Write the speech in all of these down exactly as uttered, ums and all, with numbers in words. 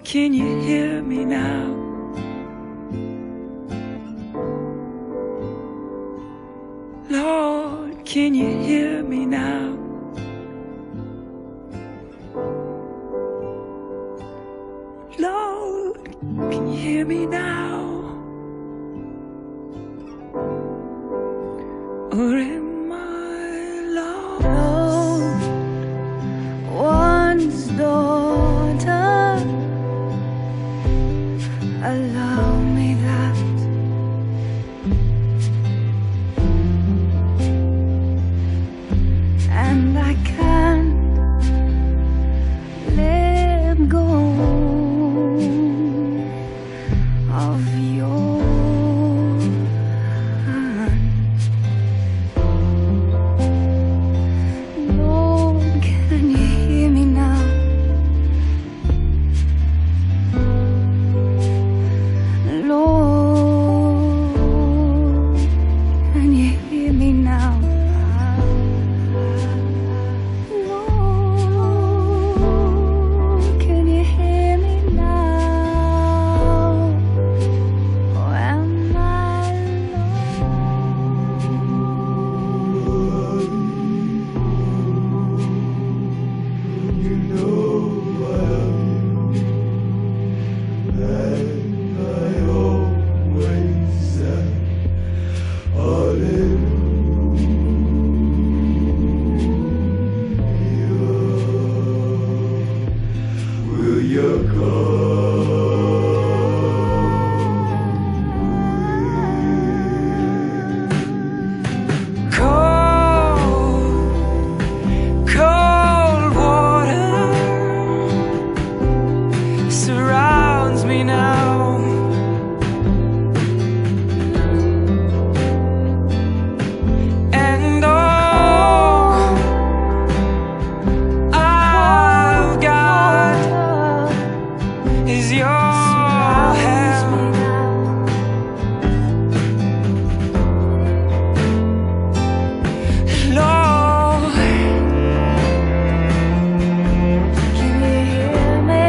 can you hear me now? Lord, can you hear me now? Lord, can you hear me now? Or am I lost? One's daughter, allow me that. And I can't let go of your hand. Lord, can you hear me now? Lord, can you hear me now? Lord, can you hear me now? Or am I You know I love you, and I always say hallelujah. Will you come? Cold, cold water surrounds me now. And all I've got is your help. Lord, Can you hear me?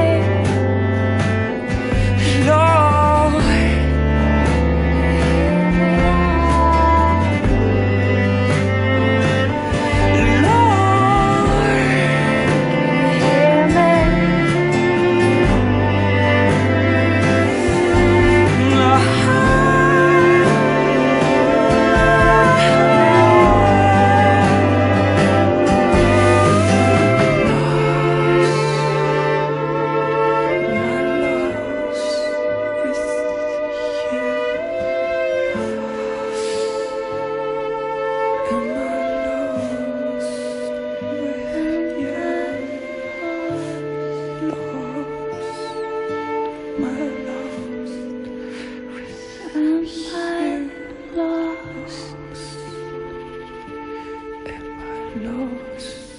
Lord, lost.